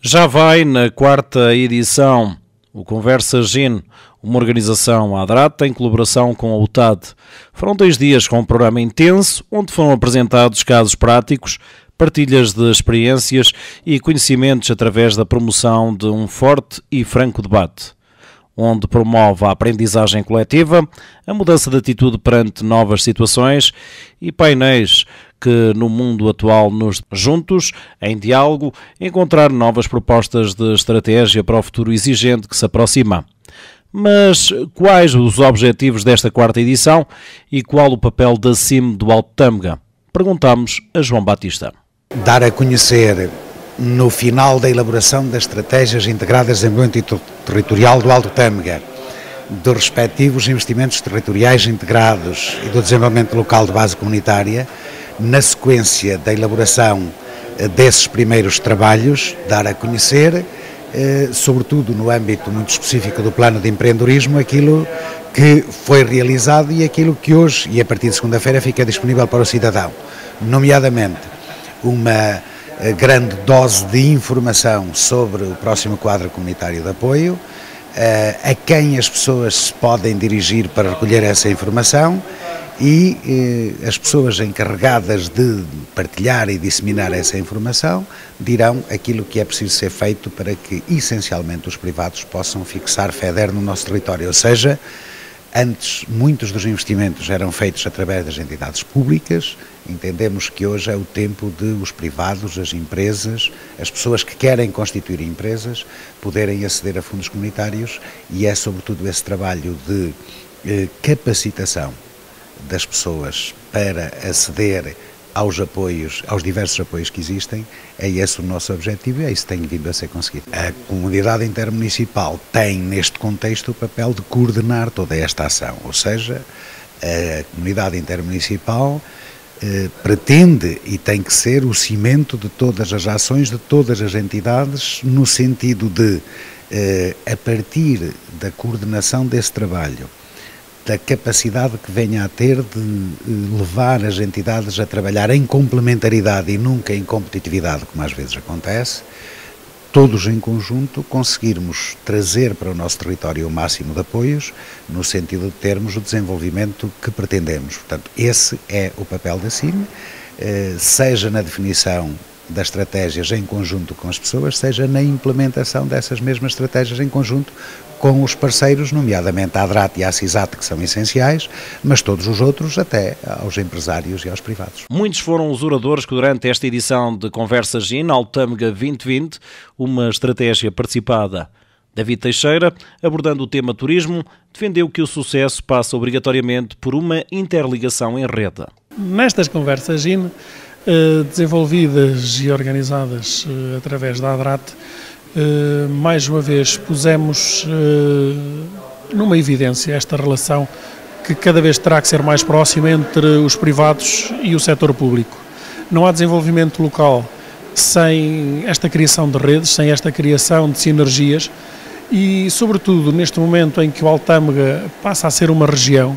Já vai na quarta edição o Conversa GIN, uma organização ADRAT em colaboração com a UTAD. Foram 2 dias com um programa intenso, onde foram apresentados casos práticos, partilhas de experiências e conhecimentos através da promoção de um forte e franco debate, onde promove a aprendizagem coletiva, a mudança de atitude perante novas situações e painéis que no mundo atual nos juntos, em diálogo, encontrar novas propostas de estratégia para o futuro exigente que se aproxima. Mas quais os objetivos desta quarta edição e qual o papel da CIM do Alto Tâmega? Perguntamos a João Batista. Dar a conhecer, no final da elaboração das estratégias integradas de desenvolvimento territorial do Alto Tâmega, dos respectivos investimentos territoriais integrados e do desenvolvimento local de base comunitária, na sequência da elaboração desses primeiros trabalhos, dar a conhecer, sobretudo no âmbito muito específico do plano de empreendedorismo, aquilo que foi realizado e aquilo que hoje, e a partir de segunda-feira, fica disponível para o cidadão, nomeadamente uma grande dose de informação sobre o próximo quadro comunitário de apoio, a quem as pessoas se podem dirigir para recolher essa informação e as pessoas encarregadas de partilhar e disseminar essa informação dirão aquilo que é preciso ser feito para que, essencialmente, os privados possam fixar FEDER no nosso território, ou seja, antes muitos dos investimentos eram feitos através das entidades públicas, entendemos que hoje é o tempo de os privados, as empresas, as pessoas que querem constituir empresas, poderem aceder a fundos comunitários e é sobretudo esse trabalho de capacitação das pessoas para aceder aos apoios, aos diversos apoios que existem, é esse o nosso objetivo e é isso que tem vindo a ser conseguido. A comunidade intermunicipal tem neste contexto o papel de coordenar toda esta ação, ou seja, a comunidade intermunicipal pretende e tem que ser o cimento de todas as ações de todas as entidades no sentido de, a partir da coordenação desse trabalho, da capacidade que venha a ter de levar as entidades a trabalhar em complementaridade e nunca em competitividade, como às vezes acontece, todos em conjunto conseguirmos trazer para o nosso território o máximo de apoios, no sentido de termos o desenvolvimento que pretendemos. Portanto, esse é o papel da CIM, seja na definição das estratégias em conjunto com as pessoas, seja na implementação dessas mesmas estratégias em conjunto com os parceiros, nomeadamente a ADRAT e a CISAT, que são essenciais, mas todos os outros, até aos empresários e aos privados. Muitos foram os oradores que durante esta edição de Conversa GIN, Alto Tâmega 2020, uma estratégia participada. David Teixeira, abordando o tema turismo, defendeu que o sucesso passa obrigatoriamente por uma interligação em rede. Nestas Conversas GIN, desenvolvidas e organizadas através da ADRAT, mais uma vez pusemos numa evidência esta relação que cada vez terá que ser mais próxima entre os privados e o setor público. Não há desenvolvimento local sem esta criação de redes, sem esta criação de sinergias e, sobretudo, neste momento em que o Alto Tâmega passa a ser uma região,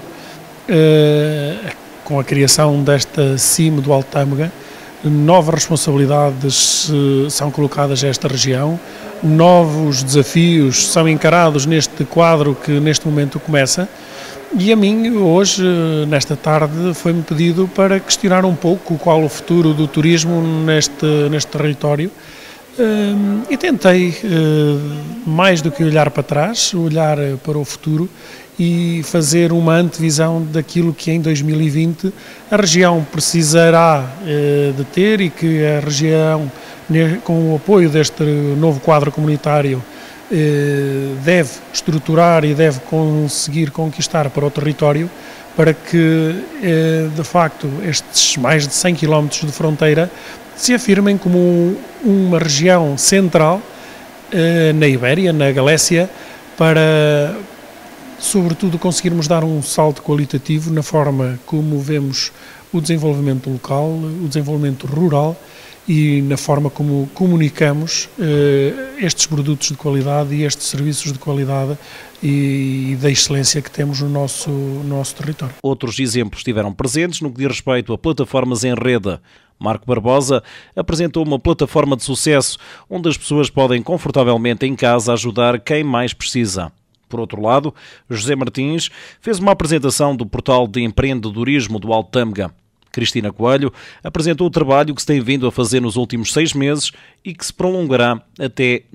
com a criação desta CIM do Alto Tâmega, novas responsabilidades são colocadas a esta região, novos desafios são encarados neste quadro que neste momento começa e a mim hoje, nesta tarde, foi-me pedido para questionar um pouco qual o futuro do turismo neste território e tentei, mais do que olhar para trás, olhar para o futuro e fazer uma antevisão daquilo que em 2020 a região precisará de ter e que a região, com o apoio deste novo quadro comunitário, deve estruturar e deve conseguir conquistar para o território para que, de facto, estes mais de 100 km de fronteira se afirmem como uma região central na Ibéria, na Galécia, para sobretudo conseguirmos dar um salto qualitativo na forma como vemos o desenvolvimento local, o desenvolvimento rural e na forma como comunicamos estes produtos de qualidade e estes serviços de qualidade e da excelência que temos no nosso território. Outros exemplos estiveram presentes no que diz respeito a plataformas em rede, Marco Barbosa apresentou uma plataforma de sucesso onde as pessoas podem confortavelmente em casa ajudar quem mais precisa. Por outro lado, José Martins fez uma apresentação do portal de empreendedorismo do Alto Tâmega. Cristina Coelho apresentou o trabalho que se tem vindo a fazer nos últimos 6 meses e que se prolongará até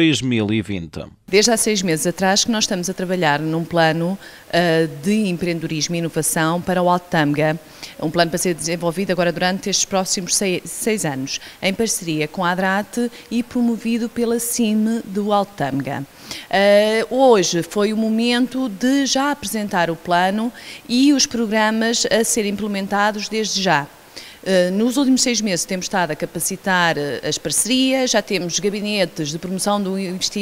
2020. Desde há 6 meses atrás que nós estamos a trabalhar num plano de empreendedorismo e inovação para o Alto Tâmega, um plano para ser desenvolvido agora durante estes próximos 6 anos, em parceria com a ADRAT e promovido pela CIM do Alto Tâmega. Hoje foi o momento de já apresentar o plano e os programas a serem implementados desde já. Nos últimos 6 meses temos estado a capacitar as parcerias, já temos gabinetes de promoção do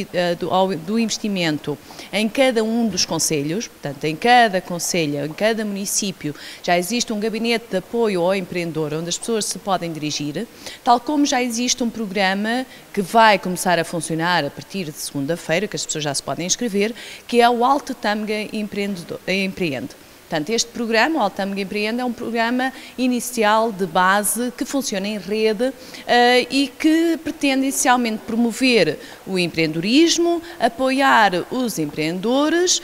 investimento em cada um dos concelhos, portanto em cada concelho, em cada município já existe um gabinete de apoio ao empreendedor onde as pessoas se podem dirigir, tal como já existe um programa que vai começar a funcionar a partir de segunda-feira, que as pessoas já se podem inscrever, que é o Alto Tâmega Empreende. Portanto, este programa, o Alto Tâmega Empreende, é um programa inicial de base que funciona em rede e que pretende essencialmente promover o empreendedorismo, apoiar os empreendedores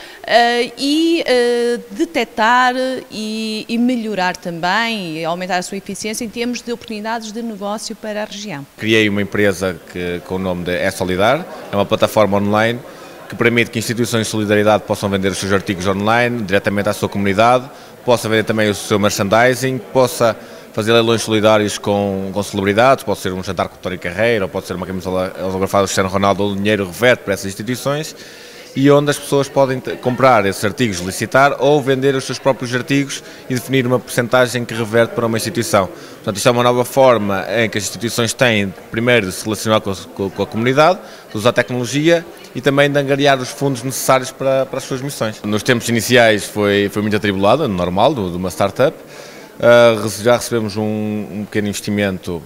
e detectar e melhorar também e aumentar a sua eficiência em termos de oportunidades de negócio para a região. Criei uma empresa com o nome de É-Solidar, é uma plataforma online que permite que instituições de solidariedade possam vender os seus artigos online diretamente à sua comunidade, possa vender também o seu merchandising, possa fazer leilões solidários com celebridades, pode ser um jantar com o Tony Carreira, ou pode ser uma camisola autografada do Cristiano Ronaldo, ou o dinheiro reverte para essas instituições, e onde as pessoas podem comprar esses artigos, licitar ou vender os seus próprios artigos e definir uma percentagem que reverte para uma instituição. Portanto, isto é uma nova forma em que as instituições têm, primeiro, de se relacionar com a comunidade, de usar tecnologia e também de angariar os fundos necessários para as suas missões. Nos tempos iniciais foi muito atribulado, normal, de uma startup. Já recebemos um pequeno investimento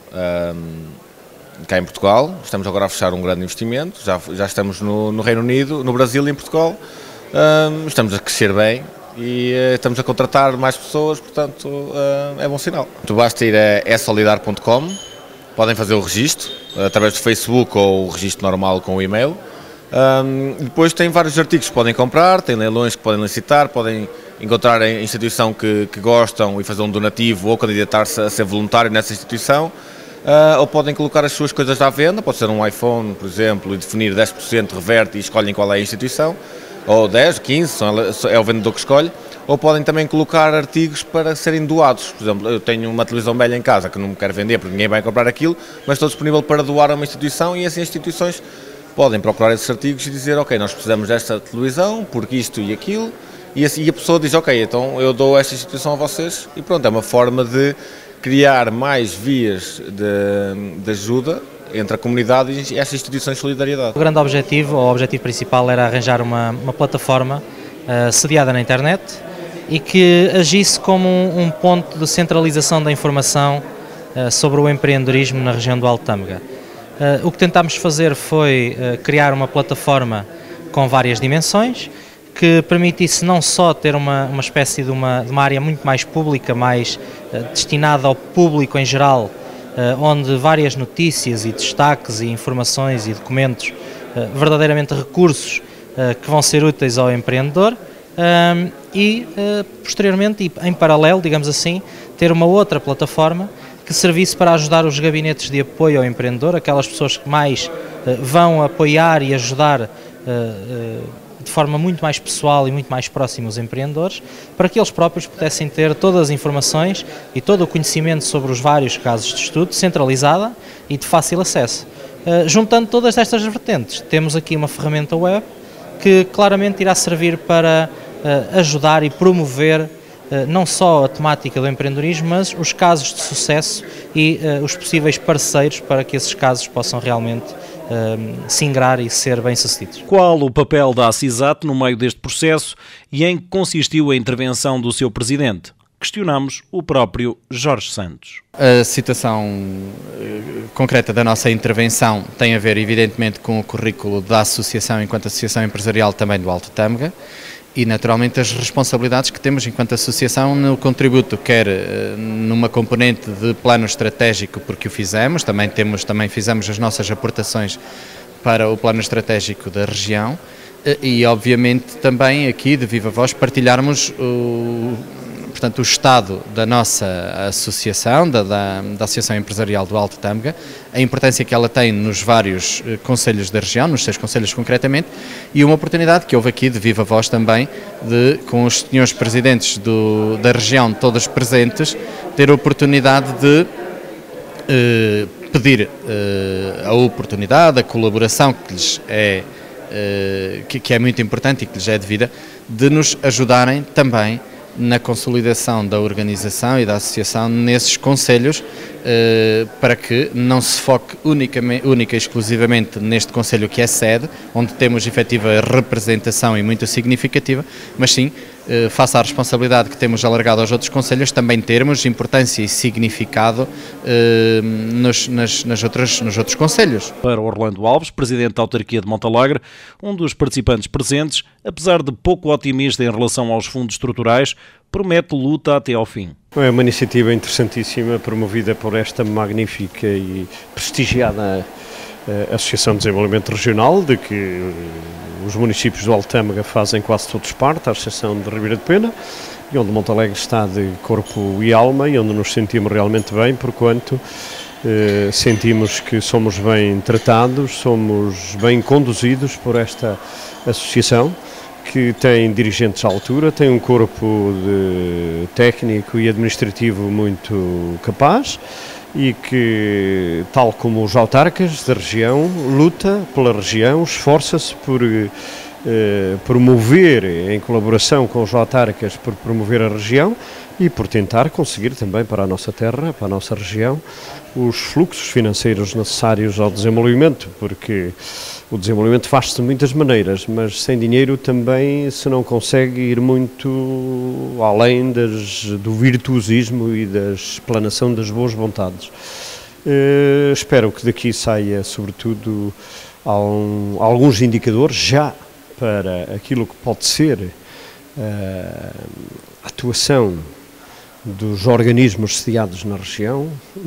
cá em Portugal, estamos agora a fechar um grande investimento, já estamos no Reino Unido, no Brasil e em Portugal, estamos a crescer bem e estamos a contratar mais pessoas, portanto é bom sinal. Basta ir a essolidar.com, podem fazer o registro através do Facebook ou o registro normal com o e-mail. Depois tem vários artigos que podem comprar, tem leilões que podem licitar, podem encontrar a instituição que gostam e fazer um donativo ou candidatar-se a ser voluntário nessa instituição. Ou podem colocar as suas coisas à venda, pode ser um iPhone, por exemplo, e definir 10% reverte e escolhem qual é a instituição, ou 10, 15, é o vendedor que escolhe, ou podem também colocar artigos para serem doados. Por exemplo, eu tenho uma televisão velha em casa que não me quero vender porque ninguém vai comprar aquilo, mas estou disponível para doar a uma instituição e essas instituições podem procurar esses artigos e dizer, ok, nós precisamos desta televisão, porque isto e aquilo, e a pessoa diz, ok, então eu dou esta instituição a vocês, e pronto, é uma forma de criar mais vias de ajuda entre a comunidade e estas instituições de solidariedade. O grande objetivo, ou o objetivo principal, era arranjar uma plataforma sediada na internet e que agisse como um ponto de centralização da informação sobre o empreendedorismo na região do Alto Tâmega. O que tentámos fazer foi criar uma plataforma com várias dimensões, que permitisse não só ter uma espécie de uma área muito mais pública, mais destinada ao público em geral, onde várias notícias e destaques e informações e documentos, verdadeiramente recursos que vão ser úteis ao empreendedor, e posteriormente, e em paralelo, digamos assim, ter uma outra plataforma que servisse para ajudar os gabinetes de apoio ao empreendedor, aquelas pessoas que mais vão apoiar e ajudar de forma muito mais pessoal e muito mais próxima os empreendedores, para que eles próprios pudessem ter todas as informações e todo o conhecimento sobre os vários casos de estudo centralizada e de fácil acesso. Juntando todas estas vertentes, temos aqui uma ferramenta web que claramente irá servir para ajudar e promover não só a temática do empreendedorismo, mas os casos de sucesso e os possíveis parceiros para que esses casos possam realmente se ingrar e ser bem-sucedidos. Qual o papel da ACISAT no meio deste processo e em que consistiu a intervenção do seu presidente? Questionamos o próprio Jorge Santos. A situação concreta da nossa intervenção tem a ver, evidentemente, com o currículo da associação enquanto associação empresarial também do Alto Tâmega e naturalmente as responsabilidades que temos enquanto associação no contributo, quer numa componente de plano estratégico, porque o fizemos, também fizemos as nossas aportações para o plano estratégico da região, e obviamente também aqui de viva voz partilharmos portanto, o estado da nossa associação, da Associação Empresarial do Alto Tâmega, a importância que ela tem nos vários concelhos da região, nos 6 concelhos concretamente, e uma oportunidade que houve aqui de viva voz também, com os senhores presidentes da região todos presentes, ter a oportunidade de pedir a oportunidade, a colaboração que lhes que é muito importante e que lhes é devida, de nos ajudarem também na consolidação da organização e da associação nesses concelhos, para que não se foque única e exclusivamente neste concelho que é sede, onde temos efetiva representação e muito significativa, mas sim, face à responsabilidade que temos alargado aos outros concelhos, também termos importância e significado nos outros concelhos. Para Orlando Alves, presidente da autarquia de Montalegre, um dos participantes presentes, apesar de pouco otimista em relação aos fundos estruturais, promete luta até ao fim. É uma iniciativa interessantíssima, promovida por esta magnífica e prestigiada Associação de Desenvolvimento Regional, de que os municípios do Alto Tâmega fazem quase todos parte, à exceção de Ribeira de Pena, e onde Montalegre está de corpo e alma, e onde nos sentimos realmente bem, porquanto sentimos que somos bem tratados, somos bem conduzidos por esta associação, que tem dirigentes à altura, tem um corpo técnico e administrativo muito capaz e que, tal como os autarcas da região, luta pela região, esforça-se por promover, em colaboração com os autarcas, por promover a região e por tentar conseguir também para a nossa terra, para a nossa região, os fluxos financeiros necessários ao desenvolvimento, porque o desenvolvimento faz-se de muitas maneiras, mas sem dinheiro também se não consegue ir muito além do virtuosismo e da explanação das boas vontades. Espero que daqui saia, sobretudo, alguns indicadores já para aquilo que pode ser a atuação dos organismos sediados na região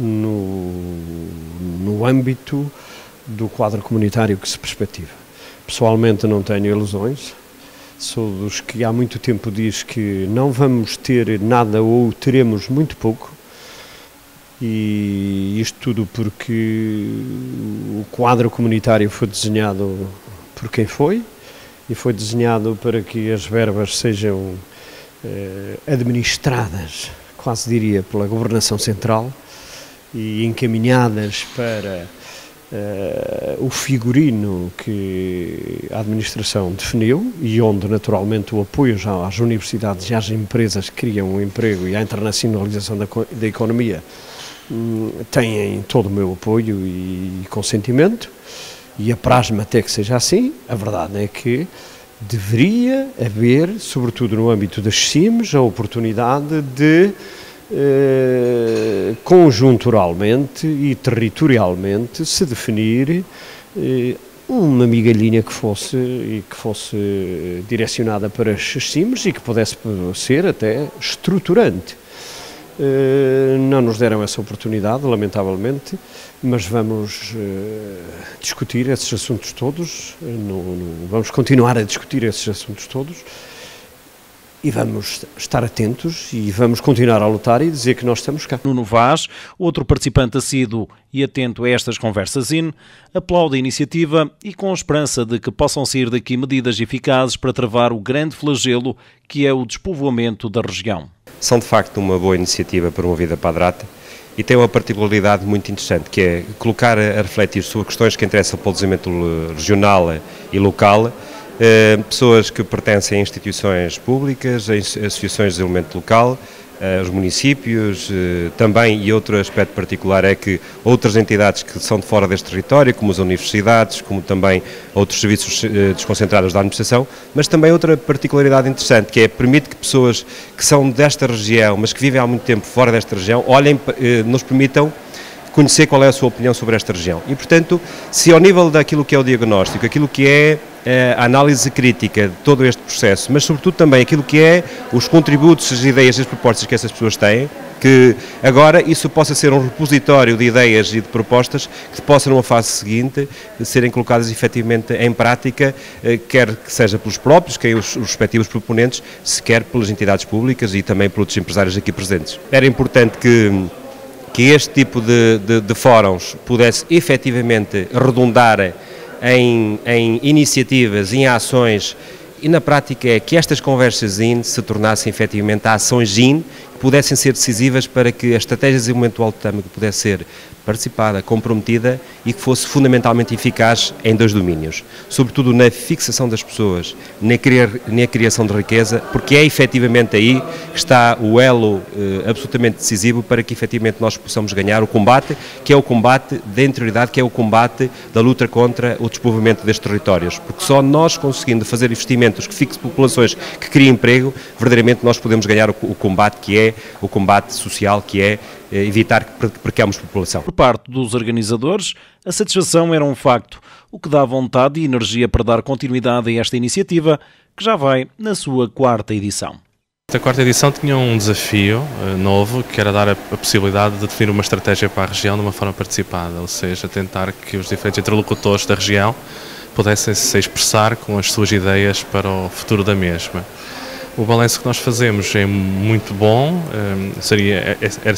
no âmbito do quadro comunitário que se perspectiva. Pessoalmente não tenho ilusões, sou dos que há muito tempo diz que não vamos ter nada ou teremos muito pouco, e isto tudo porque o quadro comunitário foi desenhado por quem foi, e foi desenhado para que as verbas sejam administradas, quase diria, pela governação central e encaminhadas para o figurino que a administração definiu e onde naturalmente o apoio já às universidades e às empresas que criam o emprego e à internacionalização da economia têm todo o meu apoio e consentimento, e apraz-me até que seja assim. A verdade é que deveria haver, sobretudo no âmbito das CIMs, a oportunidade de conjunturalmente e territorialmente se definir uma migalhinha que fosse direcionada para as CIMs e que pudesse ser até estruturante. Não nos deram essa oportunidade, lamentavelmente, mas vamos discutir esses assuntos todos, vamos continuar a discutir esses assuntos todos e vamos estar atentos e vamos continuar a lutar e dizer que nós estamos cá. Nuno Vaz, outro participante assíduo e atento a estas conversas aplaude a iniciativa e com esperança de que possam sair daqui medidas eficazes para travar o grande flagelo que é o despovoamento da região. São de facto uma boa iniciativa promovida para a ADRAT e tem uma particularidade muito interessante, que é colocar a refletir sobre questões que interessam para o desenvolvimento regional e local, pessoas que pertencem a instituições públicas, a associações de desenvolvimento local, os municípios também, e outro aspecto particular é que outras entidades que são de fora deste território, como as universidades, como também outros serviços desconcentrados da administração, mas também outra particularidade interessante, que é permite que pessoas que são desta região, mas que vivem há muito tempo fora desta região, nos permitam conhecer qual é a sua opinião sobre esta região. E, portanto, se ao nível daquilo que é o diagnóstico, aquilo que é a análise crítica de todo este processo, mas sobretudo também aquilo que é os contributos, as ideias e as propostas que essas pessoas têm, que agora isso possa ser um repositório de ideias e de propostas que possam, numa fase seguinte, serem colocadas efetivamente em prática, quer que seja pelos próprios, que os respectivos proponentes, quer pelas entidades públicas e também por outros empresários aqui presentes. Era importante que este tipo de fóruns pudesse efetivamente redundar em iniciativas, em ações, e na prática é que estas conversas ZIN se tornassem efetivamente ações ZIN, que pudessem ser decisivas para que a estratégia de desenvolvimento do Alto Tâmega pudesse ser participada, comprometida e que fosse fundamentalmente eficaz em 2 domínios, sobretudo na fixação das pessoas, na criação de riqueza, porque é efetivamente aí que está o elo absolutamente decisivo para que efetivamente nós possamos ganhar o combate, que é o combate da interioridade, que é o combate da luta contra o despovoamento destes territórios, porque só nós conseguindo fazer investimentos que fixem populações, que criem emprego, verdadeiramente nós podemos ganhar o combate que é o combate social, que é evitar que percamos população. Por parte dos organizadores, a satisfação era um facto, o que dá vontade e energia para dar continuidade a esta iniciativa, que já vai na sua 4ª edição. A 4ª edição tinha um desafio novo, que era dar a possibilidade de definir uma estratégia para a região de uma forma participada, ou seja, tentar que os diferentes interlocutores da região pudessem se expressar com as suas ideias para o futuro da mesma. O balanço que nós fazemos é muito bom, seria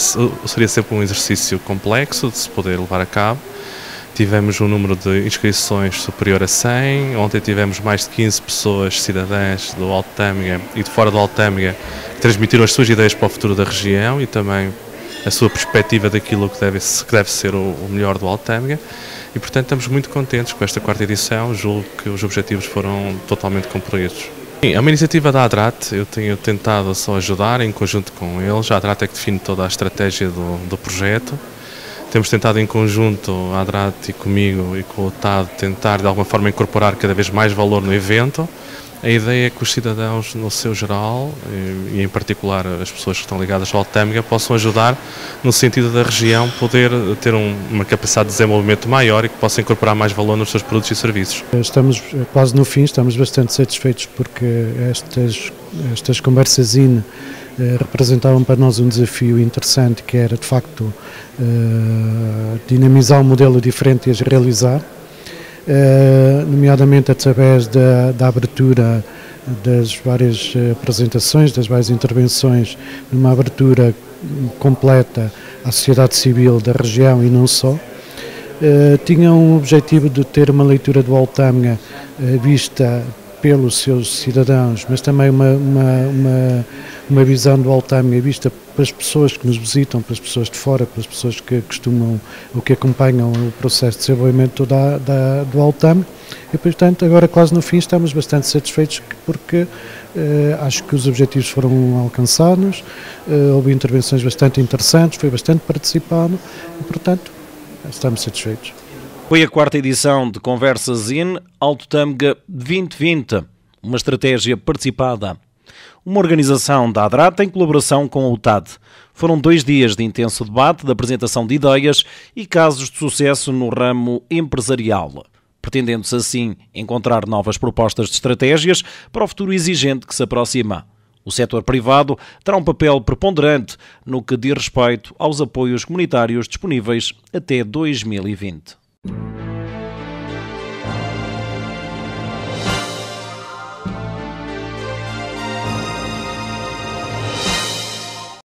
sempre um exercício complexo de se poder levar a cabo. Tivemos um número de inscrições superior a 100, ontem tivemos mais de 15 pessoas, cidadãs do Alto Tâmega e de fora do Alto Tâmega, que transmitiram as suas ideias para o futuro da região e também a sua perspectiva daquilo que deve ser o melhor do Alto Tâmega. E, portanto, estamos muito contentes com esta 4ª edição, julgo que os objetivos foram totalmente cumpridos. É uma iniciativa da ADRAT, eu tenho tentado só ajudar em conjunto com eles. A ADRAT é que define toda a estratégia do projeto. Temos tentado em conjunto, a ADRAT e comigo e com o TAD, tentar de alguma forma incorporar cada vez mais valor no evento. A ideia é que os cidadãos, no seu geral, e em particular as pessoas que estão ligadas ao Alto Tâmega, possam ajudar no sentido da região poder ter uma capacidade de desenvolvimento maior e que possa incorporar mais valor nos seus produtos e serviços. Estamos quase no fim, estamos bastante satisfeitos porque estas conversas ZIN representavam para nós um desafio interessante, que era de facto dinamizar um modelo diferente e as realizar. Nomeadamente através da abertura das várias apresentações, das várias intervenções, numa abertura completa à sociedade civil da região e não só. Tinha um objetivo de ter uma leitura do Alto Tâmega vista pelos seus cidadãos, mas também uma visão do Alto Tâmega vista pelas pessoas que nos visitam, pelas pessoas de fora, pelas pessoas que costumam ou que acompanham o processo de desenvolvimento do Alto Tâmega. E, portanto, agora quase no fim estamos bastante satisfeitos porque acho que os objetivos foram alcançados, houve intervenções bastante interessantes, foi bastante participado e, portanto, estamos satisfeitos. Foi a 4ª edição de Conversas ZIN Alto Tâmega 2020, uma estratégia participada. Uma organização da ADRAT em colaboração com a UTAD. Foram 2 dias de intenso debate, de apresentação de ideias e casos de sucesso no ramo empresarial, pretendendo-se assim encontrar novas propostas de estratégias para o futuro exigente que se aproxima. O setor privado terá um papel preponderante no que diz respeito aos apoios comunitários disponíveis até 2020.